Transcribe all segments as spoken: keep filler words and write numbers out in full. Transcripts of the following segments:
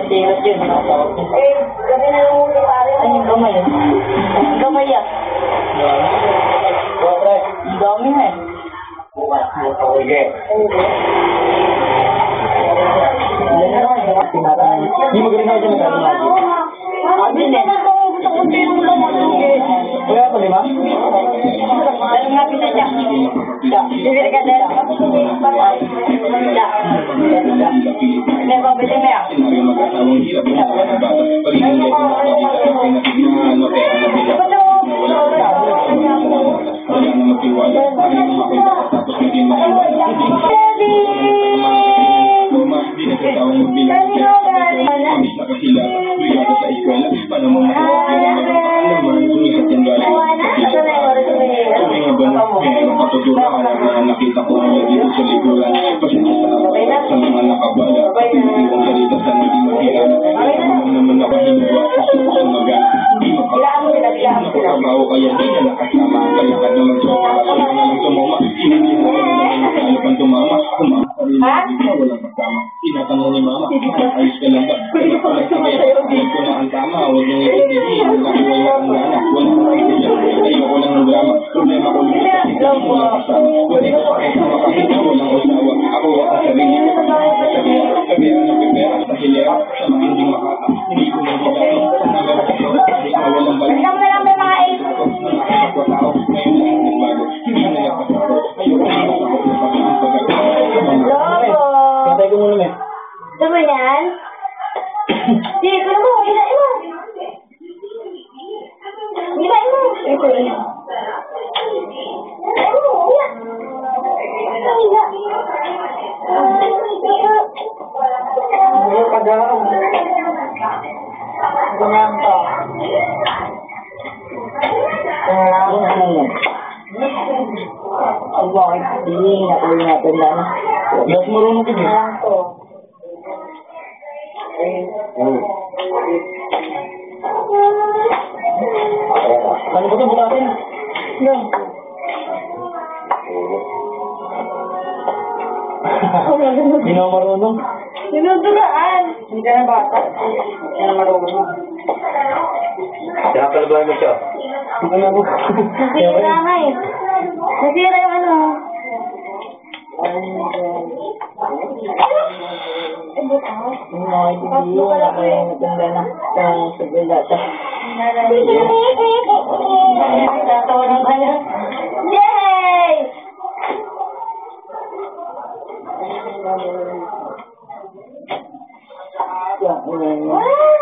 Tirot yun. Eh, gabi na lang muna pare. Ay, yung gamay yun. Yung gamay yan. Ang dami na eh. Sige. Hindi mo ganun ako dyan magkano lagi. Sabi na. Kaya ako, di ba? Alam nga pita siya. Bibili ka din. Hindi ko bili mo yan. Nakita ko na dito sa likuran. Pasensya sa sa mga nakabala. Pinili kong salita sa hindi mahirap. Alam naman nakahinwa. Gusto ko sumaga. Hindi makatrabaho kaya di na nakasama. Kaya ka naman sa para sa mga lang tumama. Hindi na kaya pang tumama. Tumama. Walang kasama. Tinatanong ni mama. Ayos ka lang ba? Kaya pala sa kaya. Alam ko na ang tama. Huwag niyong itindihin. Nakuha na ang gana. Wala ko itindihan. Ayoko lang ng drama. Problema ko lumit kasi hindi mo kasama. Wala ko kahit makahinga. Walang usawa. Ako ang sarili ko. Sabihan. Sabihan ng pipera. Sa hilera. Sa makinding makata. Hindi ko nang gagawin. Sa namin sa iyo. Hindi na walang balik. Alam mo lang may mga eight. Ako tao. Ngayon lang nagbago. Hindi na nakasako. Ayoko na ako. Napaging pagkakaroon. Lobo. Patay ko muna, me. Gusto mo yan? Sige, kuno mo. Ilain mo. Ilain mo. Ito, ito. Ilain mo. Ila. Ila. Hindi pa daw. Ganyan to. Ganyan. Ang bakit hindi natuloy natin lang. Mas marunong ka din. Ganyan to. Paano ba ito bukasin? Yan. Hindi na ako marunong. Sinudulaan. Hindi ka na bata. Hindi ka na marunong. Sinapalabahan mo siya. Ano na mo? Nasira nga eh. Nasira yung ano. Yung mga hindi wala kayong natanda na sa data. Tatawanan ka na. Yay! Wow!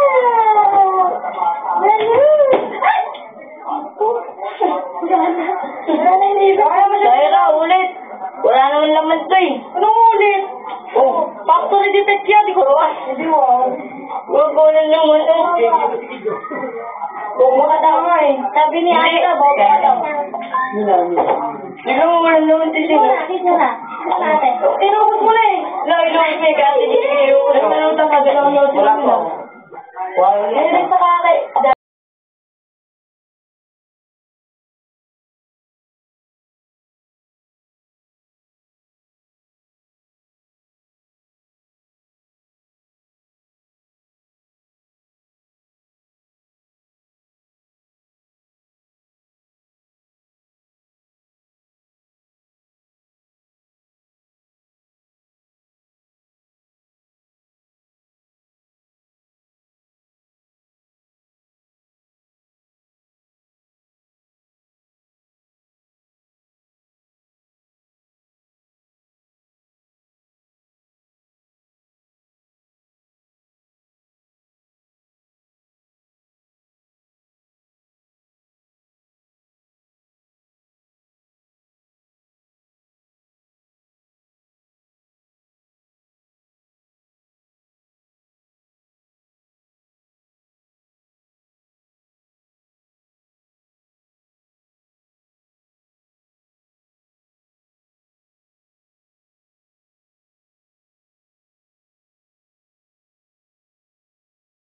Kaya na, ulit. Wala naman laman to eh. Anong ulit? Oh, factory defect yan. Di ko ruwas. Hindi wow. Huwag ko na naman to. Huwag ka daw nga eh. Sabi ni Ate, huwag ka daw. Tignan mo, wala naman to siya. Wala, kiss mo na. Kiss na ate. Tinubos mo na eh. Nailong may kasi hindi kayo. Ano na lang tama, dalawang notes Wala lang po. nila. Wala. Eh, sa kakay.